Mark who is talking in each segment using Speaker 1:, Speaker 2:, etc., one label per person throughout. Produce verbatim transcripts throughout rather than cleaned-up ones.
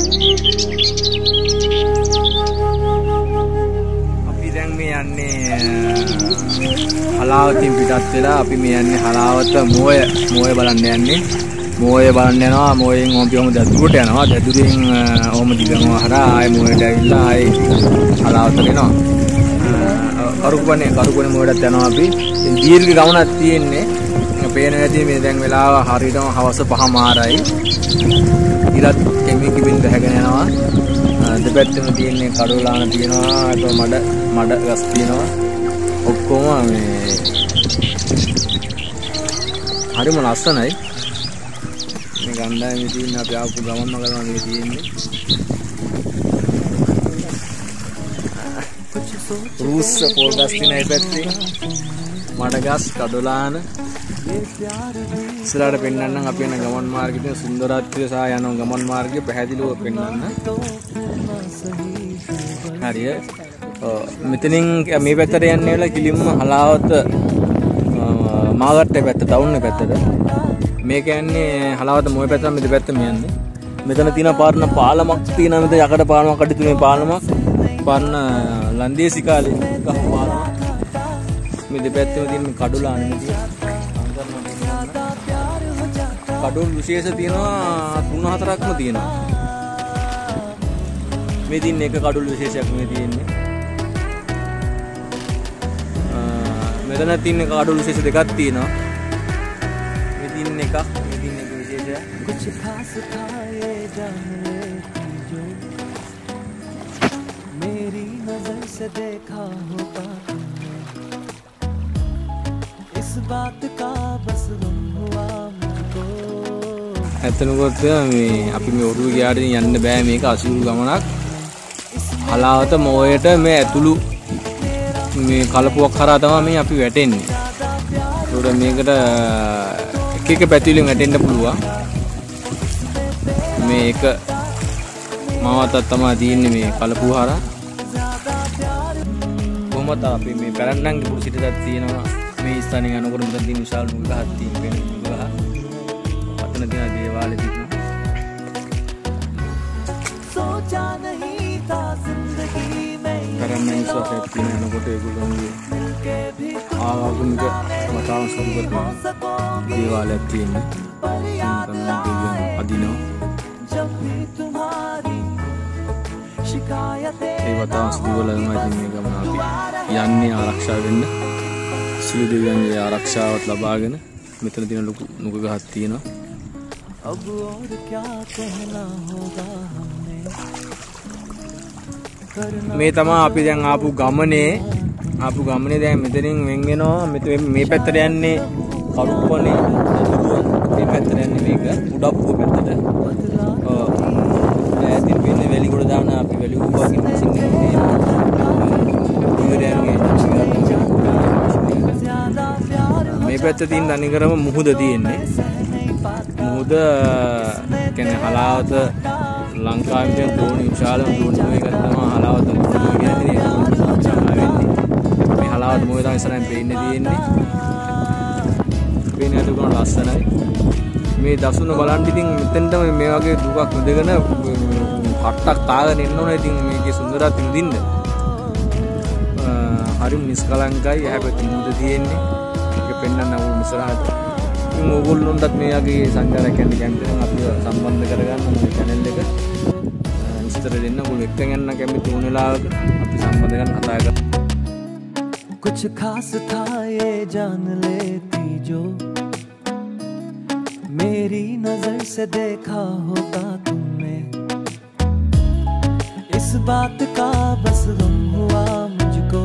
Speaker 1: අපි දැන් මේ යන්නේ හලාවතින් පිටත් වෙලා අපි මේ යන්නේ හලාවත මෝය මෝය බලන්න යන්නේ. මෝය බලන්න යනවා. මෝයෙන් ඕම් පියවමු දදුරට යනවා. දදුරෙන් ඕම දිගම හරහා ආයෙ මෝයට ඇවිල්ලා ආයෙ හලාවතට එනවා. කරුපනේ කරුපනේ මෝයටත් යනවා අපි. දීර්ඝ ගමනක් තියෙන්නේ. පේන ඇති මේ දැන් වෙලාව හරියටම හවස පහ මාරයි. ඉරත් කෙමි කිබින් බහගෙන යනවා. දෙපැත්තෙම තියෙන්නේ කඩෝලාන තියෙනවා. ඒක මඩ මඩ ගස් තියෙනවා. ඔක්කොම මේ හරිම ලස්සනයි. මේ ගණ්ඩායමේ තියෙන අපි ආපු ගමන්ම කරනවා මේ තියෙන්නේ. රුස්ස පොල් ගස් තියෙන ඒ පැත්තේ මඩ ගස් කඩෝලාන ඉස්සරහට පෙන්වන්නම් අපි යන ගමන් මාර්ගයේ තියෙන සුන්දරත්වය සහ යන ගමන් මාර්ගය පැහැදිලිව පෙන්වන්න. හරිය. මෙතනින් මේ පැත්තට යන්නේ වෙලා කිලිම්ම හලාවත මාගට්ටේ පැත්ත ටවුන් එක පැත්තට. මේ කියන්නේ හලාවත මොය පැත්තට මේ දෙපැත්තම යන්නේ. මෙතන තියෙන පාරන පාලමක් තියෙනවා. මෙතන යකඩ පාලමක් අඩි තුනේ පාලමක්. පාරන ලන්දේසි කාලේ ගහ පාලමක්. මේ දෙපැත්තෙම තියෙන කඩුලාන නෙමෙයි. කඩුල් විශේෂ තියෙනවා තුන හතරක්ම තියෙනවා. මේ තියෙන එක කඩුල් විශේෂයක් මේ තියෙන්නේ. මෙතන තියෙන කඩුල් විශේෂ දෙකක් තියෙනවා. මේ තියෙන එකක් මේ තියෙන එක විශේෂයක්. कुछ खास था ये जान लेती जो मेरी नजर से देखा होगा तुमने इस बात का बस गम हुआ मुझको. ඇත්තනකොත් මේ අපි මේ ඔරුව ගියාට යන්න බෑ මේක අසීරු ගමනක්. හලාවත මෝයට මේ ඇතුළු මේ කලපුවක් කරා තමයි මේ අපි වැටෙන්නේ. ඒකට මේකට එක එක පැතිවලින් වැටෙන්න පුළුවන්. මේ එක මාවතක් තමයි තියෙන්නේ මේ කලපුව හරහා. කොහොමද අපි මේ පැරණ්ඩන්ගේ පුරු සිටයක් තියෙනවා. මේ ස්ථානයේ යනකොට මෙතන තියෙන විශාල මුල් ගහක් තියෙන වෙන මුල් ගහ. අතන තියෙන දේවාලෙ තියෙනවා. සෝචා नहीं था जिंदगी में පැරණ්ඩන් සොෆෙත් තියෙන යනකොට ඒගොල්ලෝගේ ආගමික මතාව සරු කරන දේවාලයක් තියෙනවා. අදිනවා. ඒ වතාව සිදුවලම ඉන්නේ ගමන අපි යන්නේ ආරක්ෂා වෙන්න. සියලු දෙවියන්ගේ ආරක්ෂාවත් ලබාගෙන මෙතන තියෙන ලොකු නුග ගහක් තියෙනවා. अब और क्या कहना होगा हमने. මේ තමයි අපි දැන් ආපු ගමනේ ආපු ගමනේ දැන් මෙතනින් වෙන් වෙනවා. මේ පැත්තට යන්නේ කරුප්පනේ මේ පැත්තට යන්නේ මේක උඩප්පුව පැත්තට. ඔව්. ඈතින් වෙන්නේ වැලිගොඩ දාන අපි වැලිගොඩ වගේ සිංහලේ මේ පැත්තේ තියෙන තනිකරම මුහුද තියෙන්නේ. මුහුද කියන්නේ හලාවත ලංකාවේ තියෙන දෝණි විශාලම දෝණි එකක් තමයි හලාවත මුහුද කියන්නේ. මේ හලාවත මුහුද තමයි ඉස්සරහින් පේන්නේ තියෙන්නේ. පේන්නේ දුකන ලස්සනයි. මේ දසුන බලන් ඉතින් මෙතෙන්ට මේ වගේ දුකක් ඉඳගෙන කට්ටක් කාගෙන ඉන්න ඕනේ. ඉතින් මේකේ සුන්දරත්වය විඳින්න. හරිම නිස්කලංකයි. හැබැයි මුහුද තියෙන්නේ. ඒක පෙන්වන්න ඕන ඉස්සරහට. ඉතින් ඕගොල්ලොන්ටත් මේ වගේ සංචාරකයන් කැමති නම් අපිව සම්බන්ධ කරගන්න මේ channel එක විස්තර දෙන්න. ඔයගොල්ලෝ එක්කන් යන්න කැමති වුණ වෙලාවක අපි සම්බන්ධ කරගෙන කතා කරමු. कुछ खास था ये जान लेती जो मेरी नजर से देखा होगा तुमने इस बात का बस गम हुआ मुझको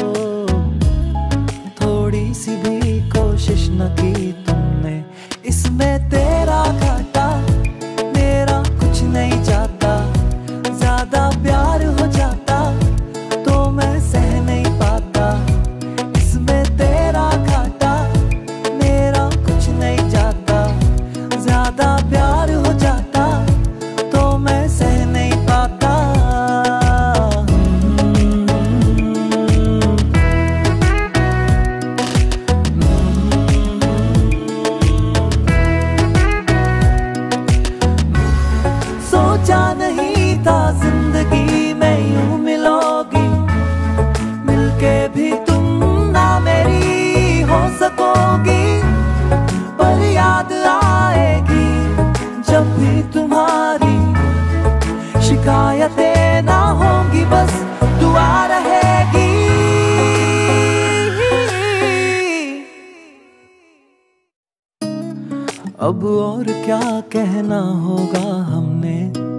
Speaker 1: थोड़ी सी भी कोशिश न की तुमने इसमें तेरा घाटा मेरा कुछ नहीं जाता ज्यादा प्यार हो जाता तो मैं सह नहीं पाता इसमें तेरा घाटा मेरा कुछ नहीं जाता ज्यादा प्यार हो जाता तो मैं सह नहीं पाता
Speaker 2: अब और क्या कहना होगा हमने,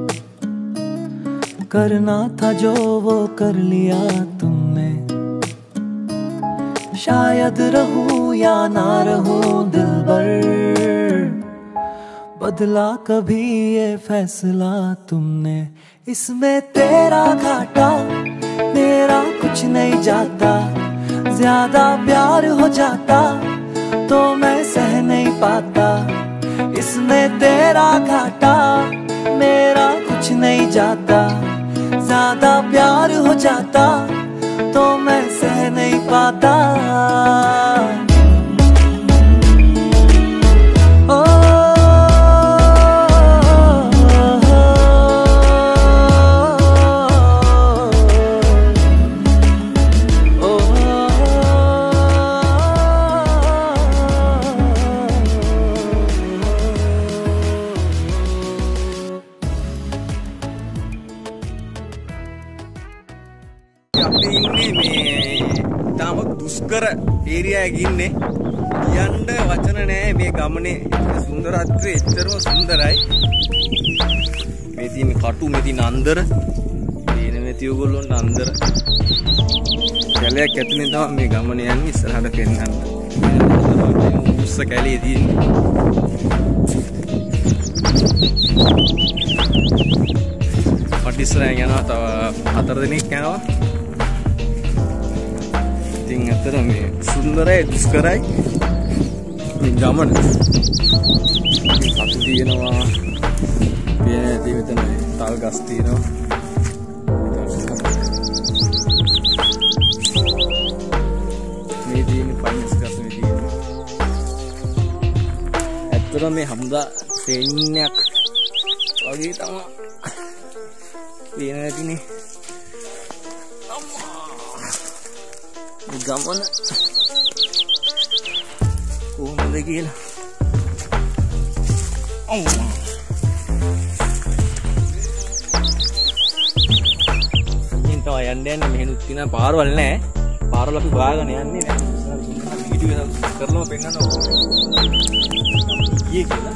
Speaker 2: करना था जो वो कर लिया तुमने। शायद रहूं या ना रहूं दिलबर, बदला कभी ये फैसला तुमने। इसमें तेरा घाटा मेरा कुछ नहीं जाता, ज्यादा प्यार हो जाता तो मैं सह नहीं पाता। इसमें तेरा घाटा मेरा कुछ नहीं जाता, ज्यादा प्यार हो जाता तो मैं सह नहीं पाता। ओ
Speaker 1: අපි ඉන්නේ මේ තාම දුෂ්කර ඒරියා එකේ ඉන්නේ. යන්න වචන නැහැ මේ ගමනේ. සුන්දරත්වය එච්චරම සුන්දරයි. මේ තියෙන කටු මේ තියෙන අන්දර. මේ මේ තියෝගොල්ලොන්ට අන්දර. කැලයක් ඇතුලේ තමයි මේ ගමනේ යන්නේ ඉස්සරහට පෙන්නන්න. උස්ස කැලේ තියෙන්නේ. පටිස්සරෙන් යනවා තව හතර දිනක් යනවා. ඉතින් ඇත්තට මේ සුන්දරයි දුෂ්කරයි මේ ගමන. සතු තියෙනවා, පියන දෙවිතන තල් ගස් තියෙනවා. මේ තියෙන පයින්ස් ගස් මේ තියෙනවා. ඇත්තට මේ හමුදා සෙන්නයක් වගේ තමයි තියෙන ඇතිනේ. ගමන කොහොමද කියලා අයියා ඉතින් තව යන්න යන්න මෙහෙනුත් තියෙන පාරවල් නැහැ. පාරවල් අපි හොයාගෙන යන්නේ නැහැ. වීඩියෝ එක කරලම පෙන්නන්න ඕනේ. ඊයේ කියලා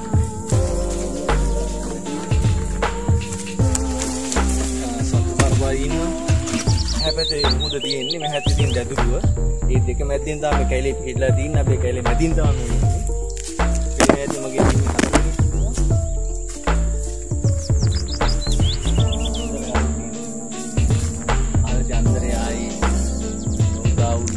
Speaker 1: සතු පාරවල් ඉන්නවා. හැබැයි මුද තියෙන්නේ මෙහෙත් තියෙන දදුරුව. ඒ දෙක මැදින් තමයි කැලේ පිටලා තියෙන්නේ. අපේ කැලේ මැදින් තමයි මේ ඉන්නේ. කැලේ මැදින් මගේ ඉන්නේ. ආ ජන්දරේ ආයි උදාවුලි.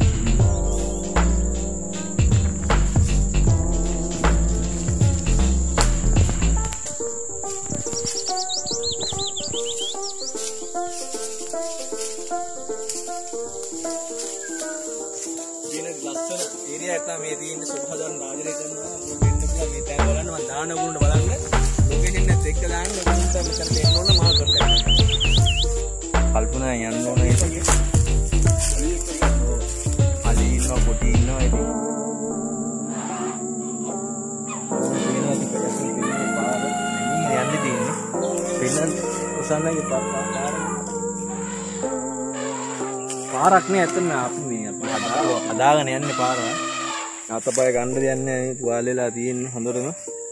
Speaker 1: ලස්සන ඒරියා එක මේ තියෙන්නේ සුභාදන් රාජලේ කරනවා. ඔන්න දෙන්න පුළුවන් මේ තැන් බලන්න මම දාන උගුරුන්ට බලන්න. ලොකේෂන් එකත් එක්ක දාන්න උගුරුන්ට මෙතන දෙන්න ඕන මහා කොන්ටැක්ට්. කල්පනා යන්න ඕන ඒක. අලි ඉන්නවා පොටි ඉන්නවා ඉතින්. යන්න තියෙන්නේ. පින්නන් උසන්නගේ පාර. පාරක් නේ ඇත්තම අපි මේ අපි හදාගෙන යන්නේ පාර. අතපය ගන්න දෙයක් නැහැ මේ තුවාල වෙලා තියෙන්නේ හොඳටම.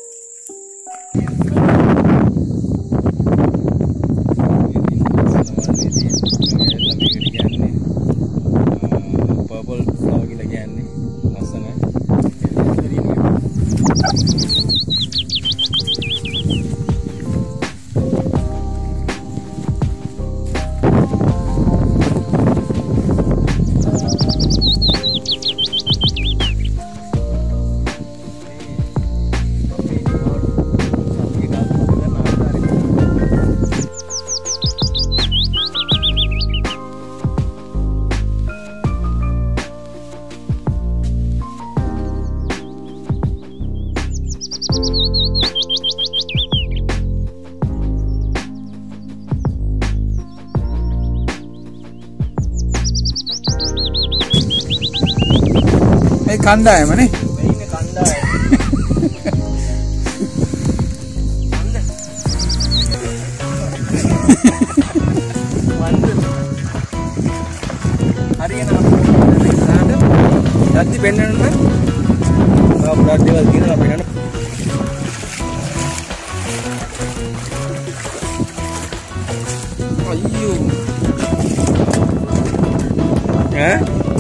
Speaker 1: පර්පල් ෆ්ලවර් කියලා කියන්නේ ලස්සනයි.
Speaker 3: කණ්ඩායමනේ
Speaker 1: මේ ඉන්නේ කණ්ඩායම. හරියනවා. යද්දි පෙන්නන්න. ඔය පුරා දේවල් කියනවා පෙන්නන්න. ඈ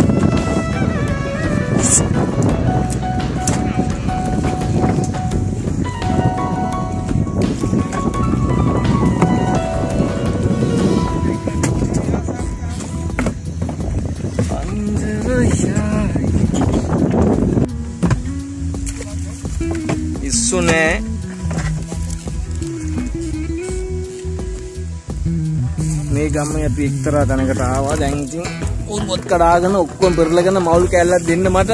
Speaker 1: ඉස්සු නෑ මේ ගම්මේ අපි එක්තරා තැනකට ආවා. දැන් ඉතින් උරුවත් කඩාගෙන ඔක්කොම පෙරලගෙන මවුල් කෑල්ලක් දෙන්න මට.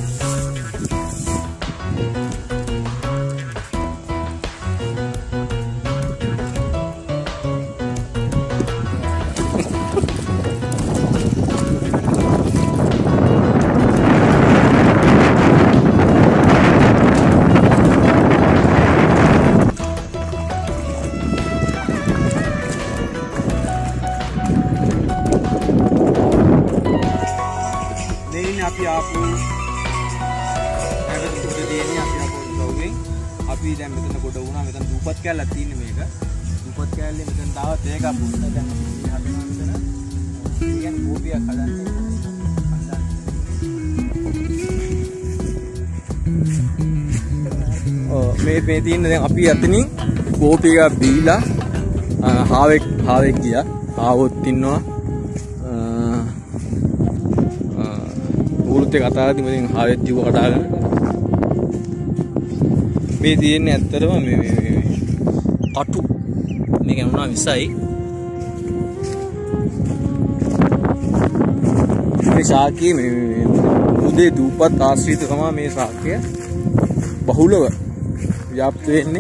Speaker 1: අපි ආපු හැබැයි උඩ දෙන්නේ අපි ආපු බ්ලොගින් අපි දැන් මෙතන කොට වුණා. මෙතන දූපත් කැලලක් තියෙන්නේ මේක. දූපත් කැලලේ මෙතන තාවත් ඒක අපුන්න දැන් අපි හදනවා මෙතන. කියන්නේ ගෝපියක් හදන්නේ. ඔව් මේ මේ තියෙන දැන් අපි අතනින් ගෝපියක් බීලා හාවෙක් හාවෙක් ගියා. ආවොත් ඉන්නවා. උරුත් එක අතාරදී මම හාවෙත් ජීව කඩාගෙන මේ තියෙන්නේ ඇත්තටම මේ මේ මේ කටු මේක වුණා විසයි මේ ශාකයේ මේ උදේ දූපත් ආශ්‍රිත තමයි මේ ශාකය බහුලව ව්‍යාප්ත වෙන්නේ.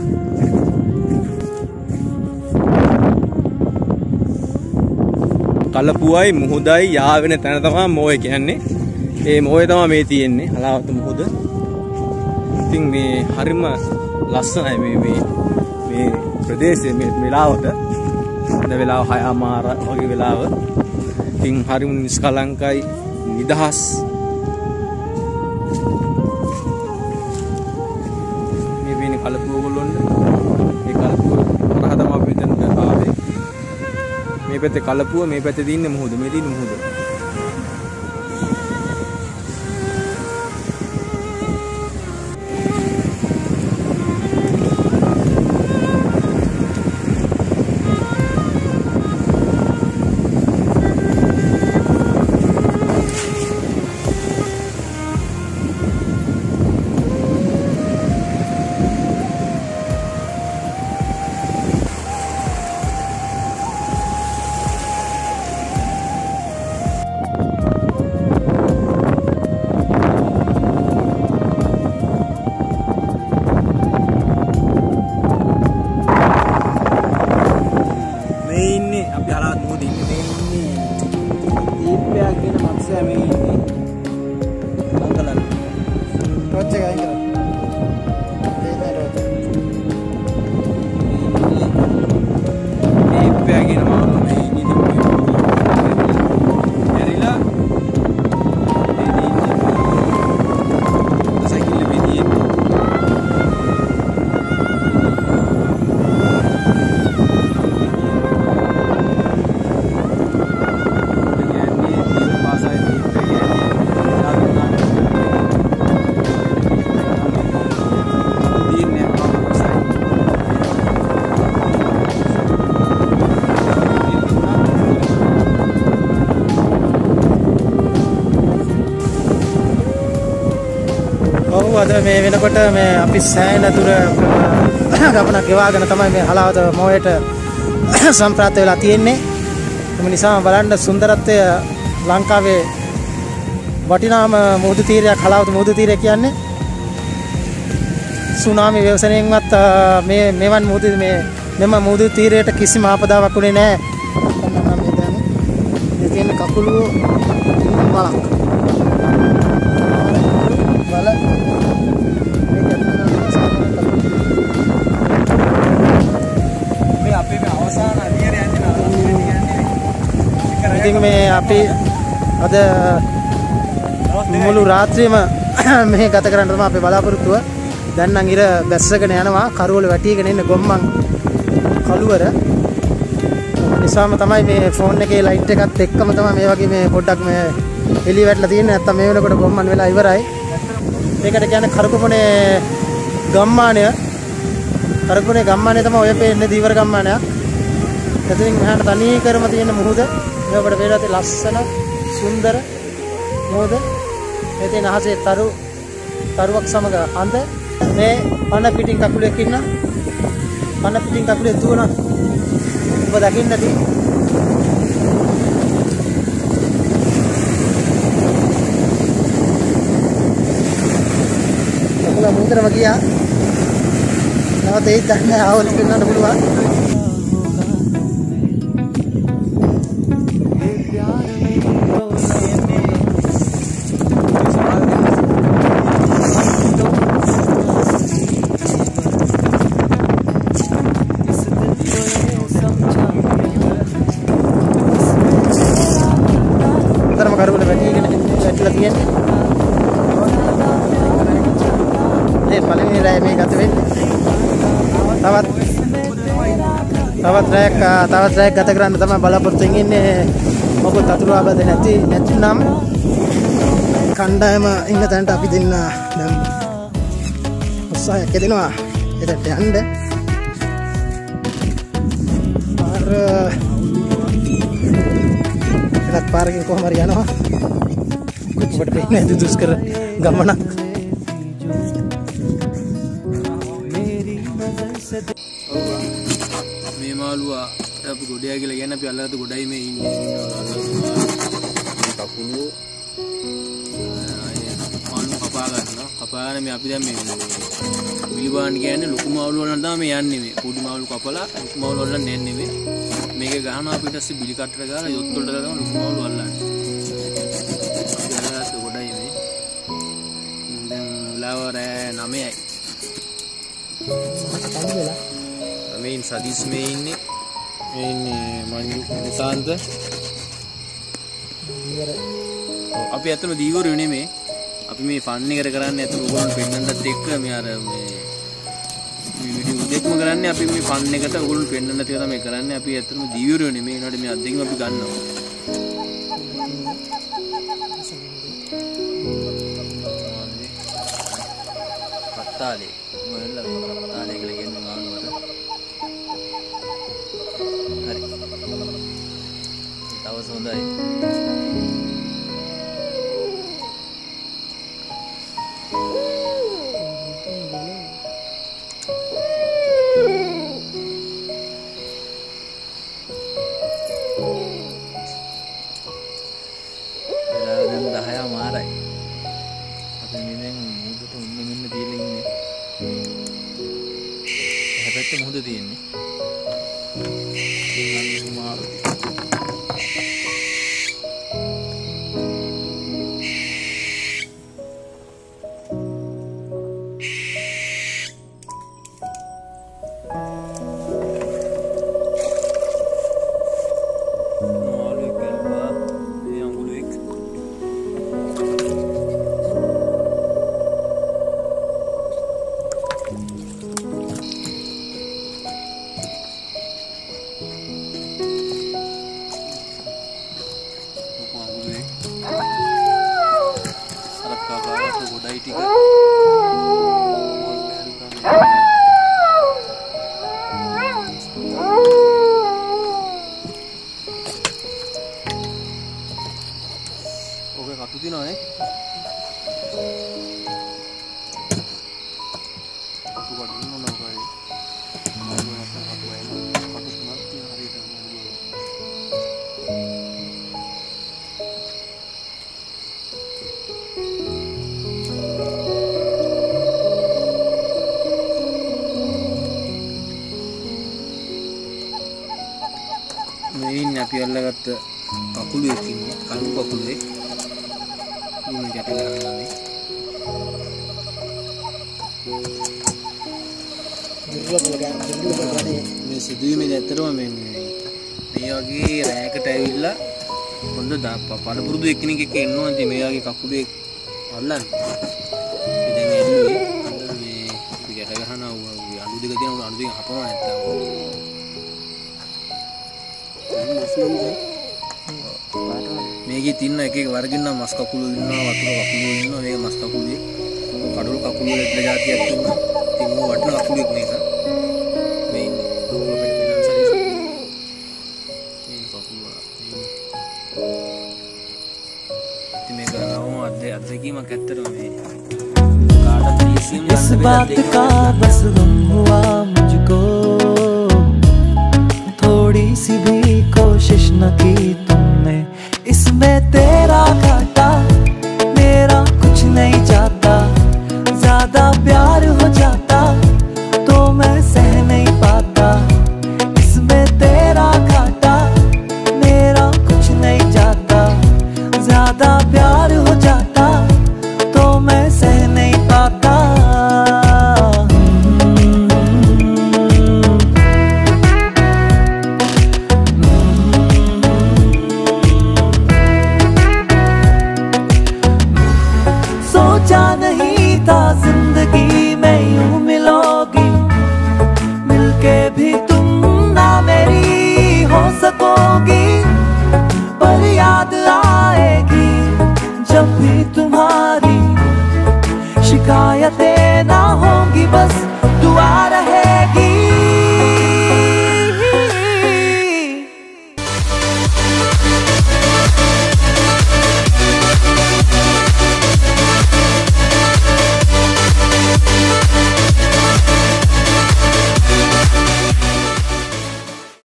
Speaker 1: කලපුවයි මුහුදයි යාවෙන තැන තමයි මොය කියන්නේ. ඒ මොය තමයි මේ තියෙන්නේ හලාවත මුහුද. ඉතින් මේ හරිම ලස්සනයි මේ මේ මේ ප්‍රදේශයේ මේ වෙලාවට. අද වෙලාව හය මාර වගේ වෙලාව. ඉතින් හරිම නිස්කලංකයි නිදහස්. මේ වෙන්නේ කලපුව ගොල්ලොන්ද. මේ කලපුව හරහා තමයි අපි මෙතනට ආවේ. මේ පැත්තේ කලපුව මේ පැත්තේ තියෙන්නේ මුහුද. මේ තියෙන්නේ මුහුද.
Speaker 3: අද මේ වෙනකොට මේ අපි සෑහෙන දුර ගමන ගෙවාගෙන තමයි මේ හලාවත මොයට සම්ප්‍රාප්ත වෙලා තියෙන්නේ. ඒ නිසා බලන්න සුන්දරත්වය ලංකාවේ වටිනාම මුහුදු තීරයක් හලාවත මුහුදු තීරය කියන්නේ. සුනාමි ව්‍යසනයෙන්වත් මේ මෙවන් මුහුදු මේ මෙම මුහුදු තීරයට කිසිම ආපදාවක් උනේ නැහැ. මේ දැන් මේ තියෙන කකුලුව බලක්. බල ඉතින් මේ අපි අද මුළු රාත්‍රියම මේ ගත කරන්න තමයි අපේ බලාපොරොත්තුව. දැන් නම් ඉර බැස්සගෙන යනවා. කරවල වැටිගෙන ඉන්න ගොම්මන් කළුවර. නිසාම තමයි මේ ෆෝන් එකේ ලයිට් එකත් එක්කම තමයි මේ වගේ මේ පොඩ්ඩක් මේ එළිය වැටලා තියෙන්නේ. නැත්තම් මේ වෙනකොට ගොම්මන් වෙලා ඉවරයි. මේකට කියන්නේ කරකුපනේ ගම්මානය. කරකුපනේ ගම්මානය තමයි ඔය පේන්නේ දීවර ගම්මානයක්. එතනින් මෙහාට තනී කරම තියෙන මුහුද. මේකට වේලා තියෙන ලස්සන සුන්දර මුහුද. මේ තියෙන අහසේ තරු තරුවක් සමග අඳ මේ පන පිටින් කකුලෙක් ඉන්න. පන පිටින් කකුලේ දුවන ඔබ දකින්න ඇති. කකුල මුහුදටම ගියා. නැවත ඒත් දැන් ආවොත් වෙන්නත් පුළුවන්. තවත් රැයක් තවත් රැයක් ගත කරන්න තමයි බලාපොරොත්තු වෙන්නේ. මොකද අතුරු ආබද නැති නැත්නම් කණ්ඩායම ඉන්න තැනට අපි දෙන්න දැන් උත්සාහයක් දෙනවා එතට යන්න. පාර එකක් පාරකින් කොහම හරි යනවා. ඔබට පේන්නේ දුෂ්කර ගමනක්.
Speaker 1: මේ මාළුවා අපි ගොඩයා කියලා කියන්නේ අපි අල්ලගත්ත ගොඩයි මේ ඉන්නේ. කකුළු මාළු කපා ගන්නවා. කපාගෙන මේ අපි දැන් මේ විලිබාන් කියන්නේ ලොකු මාළු වලට තමයි මේ යන්නේ මේ. පොඩි මාළු කපලා ලොකු මාළු වලට යන්නේ මේ. මේක ගහනවා පිට පස්සේ බිලි කට්ටර ගාලා යොත් වලට දාලා ලොකු මාළු අල්ලන්නේ. අපි අල්ලගත්ත ගොඩයි මේ. දැන් වෙලාව රෑ නවයයි. මේන් සදීස් මේ ඉන්නේ. මේ ඉන්නේ මංජු නිසාන්ත. අපි ඇත්තම දීවරු නෙමෙයි. අපි මේ ෆන් එකට කරන්නේ ඇත්තම ඔයගොල්ලන්ට පෙන්නන්නත් එක්ක මේ අර මේ මේ වීඩියෝ දෙකම කරන්නේ අපි මේ ෆන් එකට ඔයගොල්ලන්ට පෙන්නන්න තියලා තමයි කරන්නේ. අපි ඇත්තම දීවරු නෙමෙයි. ඒනට මේ අද්දකින් අපි ගන්නවා. පත්තාලේ මොකද පත්තාලේ කියලා කියන්නේ මාළුවට. හරි. තවස හොඳයි. මොහොත තියෙන්නේ මේ අපි අල්ලගත්ත කකුළු එකින් කළු කකුලේ මේ ගැට ගන්නවා මේ මේ සිදුවීමේ ඇත්තටම මේ මේ වගේ රැයකට ඇවිල්ලා හොඳ පළපුරුදු එක්කෙනෙක් එක්ක එනවා. ඉතින් මේ වගේ කකුලේ අල්ලන්න දැන් එන්නේ මේ අපි ගැට ගන්නවා අලු දෙක තියෙනවා අලු දෙක හපනවා නැත්තම් මේකේ තින්න එක එක වර්ගින්න මස් කකුළු ඉන්නවා වතුර කකුළු ඉන්නවා මේක මස් කකුළුවේ කඩොල් කකුළු වල එක જાතියක් ඉන්නවා ඉතින් මෝ වටන කකුළුවෙක් මේක මේ ඉන්නේ අපිට පෙන්නන සරීස මේ කකුළුව ඉතින් මේක නවම අත්දැකීමක් ඇත්තටම මේ කාටත් ඊසියම්
Speaker 2: इस बात का बस गम हुआ मुझको थोड़ी सी भी कोशिश न की तुमने इसमें तेरा घाटा मेरा कुछ नहीं जाता ज्यादा प्यार हो जाता तो मैं सह नहीं पाता इसमें तेरा घाटा मेरा कुछ नहीं जाता ज्यादा प्यार हो जाता तो मैं सह नहीं पाता सोचा नहीं था जिंदगी में यूं मिलोगी मिलके भी तुम ना मेरी हो सकोगी पर याद आएगी जब भी तुम्हारी शिकायतें ना होंगी बस